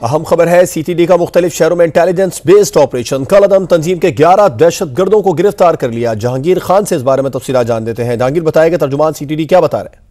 अहम खबर है, सीटीडी का मुख्तलिफ शहरों में इंटेलिजेंस बेस्ड ऑपरेशन। कल अदम तंजीम के 11 दहशतगर्दों को गिरफ्तार कर लिया। जहांगीर खान से इस बारे में तफसीलात जान देते हैं। जहांगीर, बताएगा तर्जुमान सीटीडी क्या बता रहे हैं?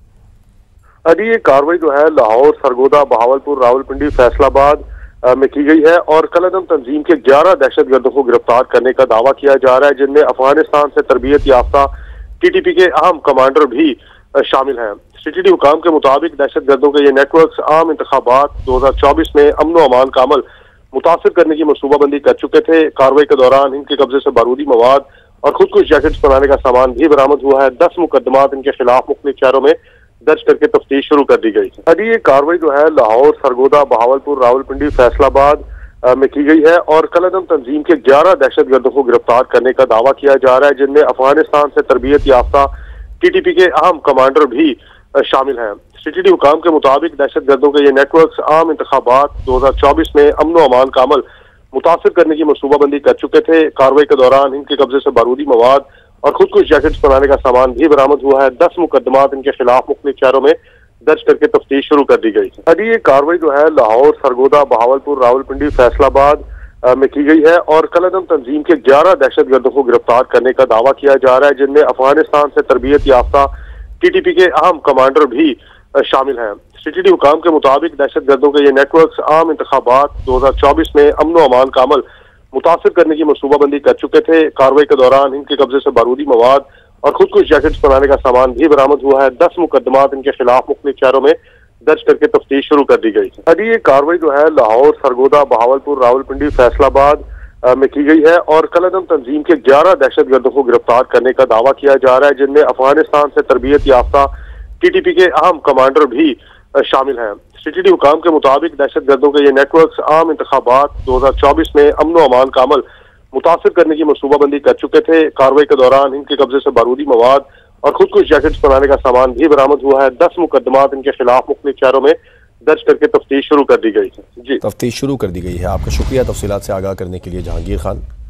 अभी ये कार्रवाई जो है लाहौर, सरगोदा, बहावलपुर, रावलपिंडी, फैसलाबाद में की गई है और कल अदम तंजीम के 11 दहशतगर्दों को गिरफ्तार करने का दावा किया जा रहा है, जिनमें अफगानिस्तान से तरबियत याफ्ता टीटीपी के अहम कमांडर भी शामिल हैं। सीटीडी हुकाम के मुताबिक दहशतगर्दों के ये नेटवर्क आम इंतखाबात 2024 में अमन व अमान का अमल मुतासिर करने की मनसूबाबंदी कर चुके थे। कार्रवाई के दौरान इनके कब्जे से बारूदी मवाद और खुदकुश जैकेट्स बनाने का सामान भी बरामद हुआ है। 10 मुकदमात इनके खिलाफ मुख्तलिफ शहरों में दर्ज करके तफ्तीश शुरू कर दी गई है। अभी ये कार्रवाई जो है लाहौर, सरगोदा, बहावलपुर, रावलपिंडी, फैसलाबाद में की गई है और कल अदम तंजीम के 11 दहशतगर्दों को गिरफ्तार करने का दावा किया जा रहा है, जिनमें अफगानिस्तान से तरबियत याफ्ता टीटीपी के अहम कमांडर भी शामिल हैं। सीटीडी हुकाम के मुताबिक दहशतगर्दों के ये नेटवर्क आम इंतखाबात 2024 में अमन व अमान का अमल मुतासिर करने की मनसूबाबंदी कर चुके थे। कार्रवाई के दौरान इनके कब्जे से बारूदी मवाद और खुदकुश जैकेट्स बनाने का सामान भी बरामद हुआ है। 10 मुकदमात इनके खिलाफ मुख्तलिफ शहरों में दर्ज करके तफ्तीश शुरू कर दी गई है। अभी ये कार्रवाई जो है लाहौर, सरगोदा, बहावलपुर, रावलपिंडी, फैसलाबाद में की गई है और कल अदम तंजीम के 11 दहशतगर्दों को गिरफ्तार करने का दावा किया जा रहा है, जिनमें अफगानिस्तान से तरबियत याफ्ता टीटीपी के अहम कमांडर भी शामिल हैं। सीटीडी हुकाम के मुताबिक दहशतगर्दों के ये नेटवर्क आम इंतखाबात 2024 में अमन व अमान का अमल मुतासिर करने की मनसूबाबंदी कर चुके थे। कार्रवाई के दौरान इनके कब्जे से बारूदी मवाद और खुदकुश जैकेट्स बनाने का सामान भी बरामद हुआ है। 10 मुकदमात इनके खिलाफ मुख्तलिफ शहरों में दर्ज करके तफ्तीश शुरू कर दी गई है। अभी ये कार्रवाई जो है लाहौर, सरगोदा, बहावलपुर, रावलपिंडी, फैसलाबाद में की गई है और कल अदम तंजीम के 11 दहशतगर्दों को गिरफ्तार करने का दावा किया जा रहा है, जिनमें अफगानिस्तान से तरबियत याफ्ता टीटीपी के अहम कमांडर भी शामिल हैं। सीटीडी हुकाम के मुताबिक दहशतगर्दों के ये नेटवर्क आम इंतखाबात 2024 में अमन व अमान का अमल मुतासिर करने की मनसूबाबंदी कर चुके थे। कार्रवाई के दौरान इनके कब्जे से बारूदी मवाद और खुदकुश जैकेट्स बनाने का सामान भी बरामद हुआ है। 10 मुकदमात इनके खिलाफ मुख्तलिफ शहरों में दर्ज करके तफ्तीश शुरू कर दी गई है। जी, तफ्तीश शुरू कर दी गई है। आपका शुक्रिया तफसीलात से आगाह करने के लिए जहांगीर खान।